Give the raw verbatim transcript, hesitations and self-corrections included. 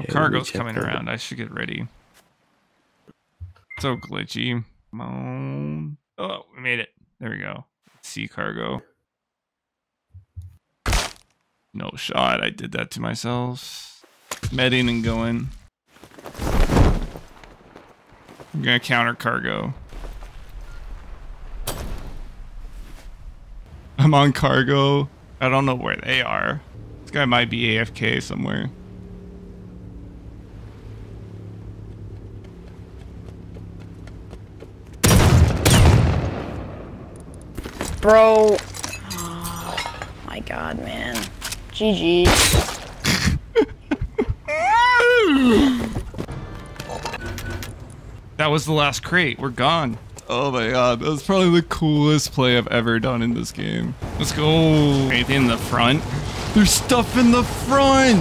Cargo's coming around. I should get ready. So glitchy. Come on. Oh, we made it. There we go. See cargo. No shot. I did that to myself. Medding and going. I'm gonna counter cargo. I'm on cargo. I don't know where they are. This guy might be A F K somewhere. Bro. Oh my god, man. G G. That was the last crate. We're gone. Oh my god, that was probably the coolest play I've ever done in this game. Let's go. Anything in the front? There's stuff in the front!